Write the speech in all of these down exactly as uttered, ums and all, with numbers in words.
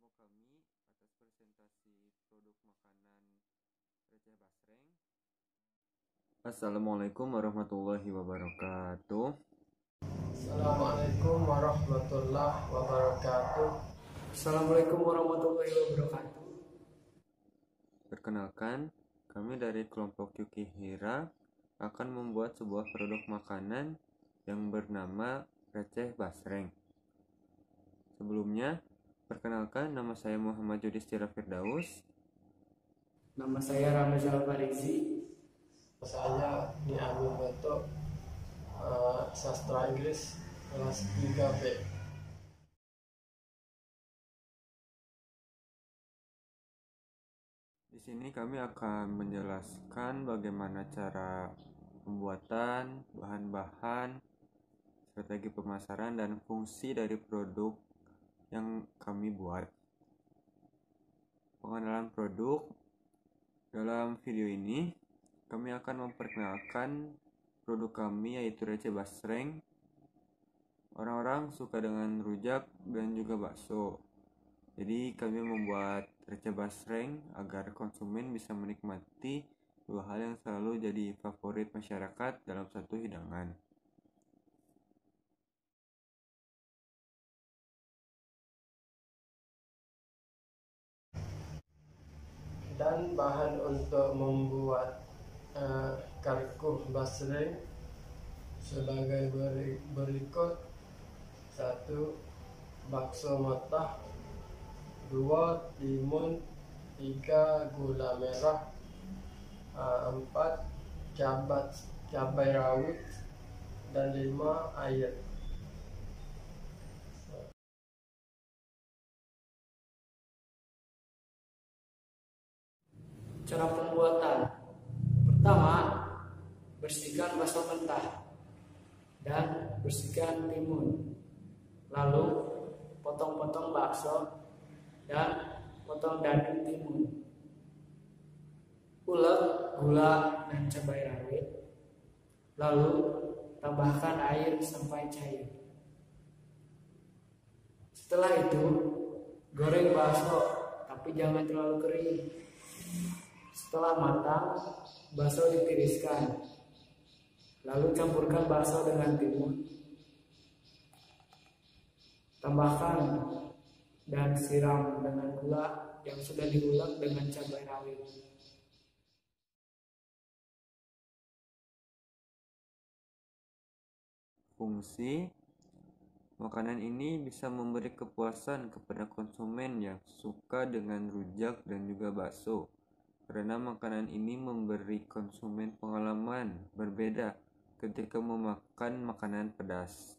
kelompok kami atas presentasi produk makanan receh basreng. Assalamualaikum warahmatullahi wabarakatuh. Assalamualaikum warahmatullahi wabarakatuh. Assalamualaikum warahmatullahi wabarakatuh. Perkenalkan, kami dari kelompok Yukihira akan membuat sebuah produk makanan yang bernama receh basreng. Sebelumnya, perkenalkan, nama saya Muhammad Yudhistira Firdaus. Nama saya Ramazal Farizi. Saya di Amin Beto, uh, sastra Inggris kelas tiga B. Di sini kami akan menjelaskan bagaimana cara pembuatan, bahan-bahan, strategi pemasaran, dan fungsi dari produk yang kami buat. Pengenalan produk. Dalam video ini, kami akan memperkenalkan produk kami yaitu receh basreng. Orang-orang suka dengan rujak dan juga bakso. Jadi kami membuat receh basreng agar konsumen bisa menikmati dua hal yang selalu jadi favorit masyarakat dalam satu hidangan. Dan bahan untuk membuat uh, karikuh basreng sebagai beri, berikut: satu, bakso matah; dua, timun; tiga, gula merah; uh, empat, cabat cabai rawit; dan lima, air. Cara pembuatan: pertama, bersihkan bakso mentah dan bersihkan timun. Lalu potong-potong bakso dan potong daging timun. Ulek gula dan cabai rawit. Lalu tambahkan air sampai cair. Setelah itu, goreng bakso, tapi jangan terlalu kering. Setelah matang, bakso ditiriskan. Lalu campurkan bakso dengan timun. Tambahkan dan siram dengan gula yang sudah diulek dengan cabai rawit. Fungsi makanan ini bisa memberi kepuasan kepada konsumen yang suka dengan rujak dan juga bakso, karena makanan ini memberi konsumen pengalaman berbeda ketika memakan makanan pedas.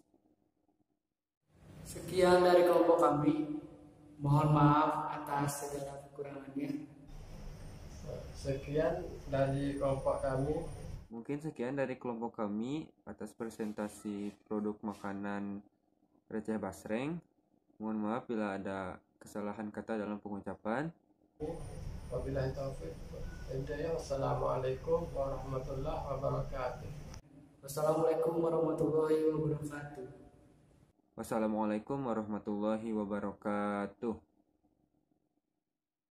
Sekian dari kelompok kami. Mohon maaf atas segala kekurangannya. Sekian dari kelompok kami. Mungkin sekian dari kelompok kami atas presentasi produk makanan receh basreng. Mohon maaf bila ada kesalahan kata dalam pengucapan. Wabillahi taufiq. Wassalamualaikum warahmatullahi wabarakatuh. Wassalamualaikum warahmatullahi wabarakatuh. Wassalamualaikum warahmatullahi wabarakatuh.